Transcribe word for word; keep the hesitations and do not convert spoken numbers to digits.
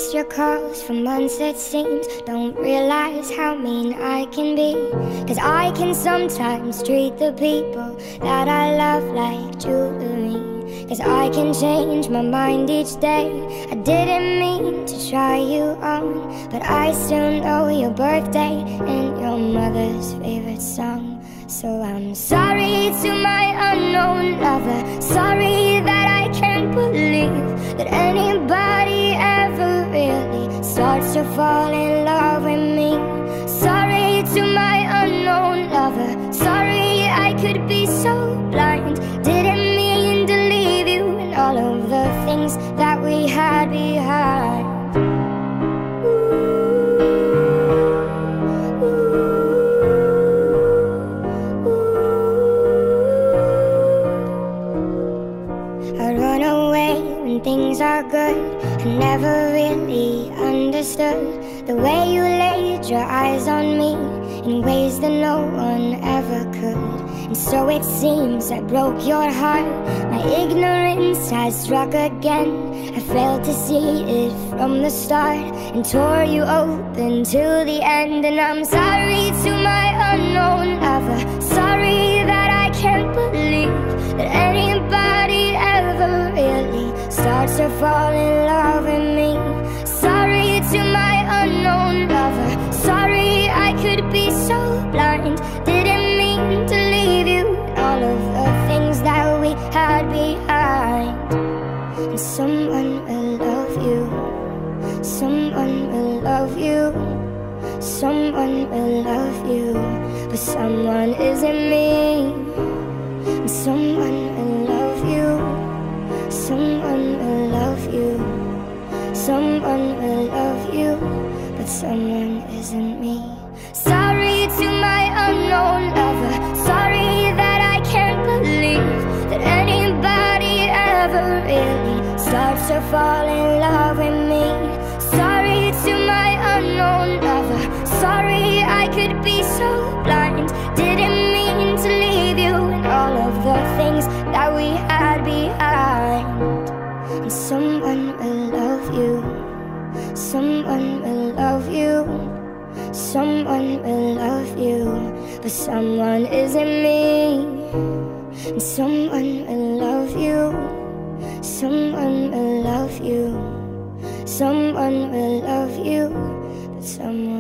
missed your calls for months it seems. Don't realize how mean I can be, 'cause I can sometimes treat the people that I love like jewelry. 'Cause I can change my mind each day. I didn't mean to try you on, but I still know your birthday and your mother's favorite song. So I'm sorry to my unknown lover. Sorry that I can't believe that anybody ever really starts to fall in love with me. Sorry to my unknown lover. Sorry I could be so blind. Didn't mean to leave you and all of the things that we had behind. Things are good. I never really understood the way you laid your eyes on me in ways that no one ever could. And so it seems I broke your heart. My ignorance has struck again. I failed to see it from the start and tore you open till the end. And I'm sorry to my unknown lover. Sorry that I can't believe that anybody ever really starts to fall in love with me. Sorry to my unknown lover. Sorry I could be so blind. Didn't mean to leave you and all of the things that we had behind. And someone will love you. Someone will love you. Someone will love you, but someone isn't me. And someone will love you. Someone will love you. Someone will love you, but someone isn't me. Sorry to my unknown lover. Sorry that I can't believe that anybody ever really starts to fall in love with me. Sorry to my unknown lover. Sorry I could be so blind. Didn't mean to leave you and all of the things that we had behind. And someone will love you. Someone will love you. Someone will love you, but someone isn't me. And someone will love you. Someone will love you. Someone will love you, but someone